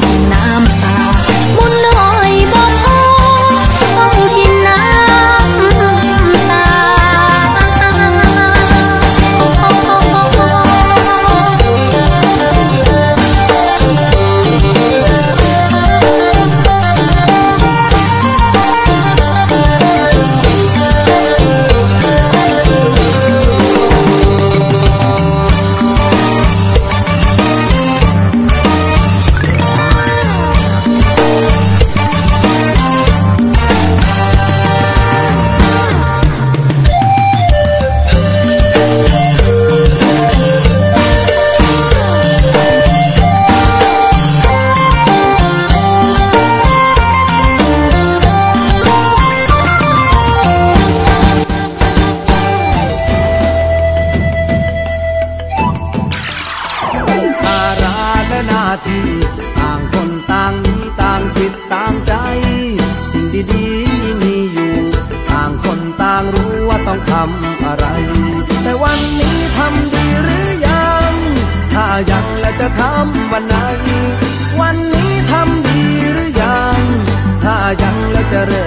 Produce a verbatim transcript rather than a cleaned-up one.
น้ำตาบุญน้อยบ่พอต้องกินน้ำตาต่างคนต่างมีต่างจิตต่างใจสิ่งดีๆมีอยู่ต่างคนต่างรู้ว่าต้องทำอะไรแต่วันนี้ทำดีหรือยังถ้ายังแล้วจะทำวันไหนวันนี้ทำดีหรือยังถ้ายังแล้วจะเริ่ม